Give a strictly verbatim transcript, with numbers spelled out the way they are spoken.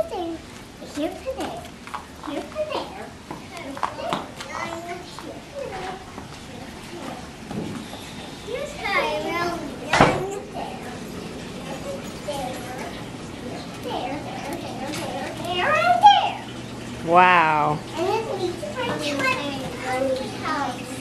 there. Here to there. Here to there. Here's Cairo. There. There, there, there, there, there, and there. Wow. And then we can find twenty house.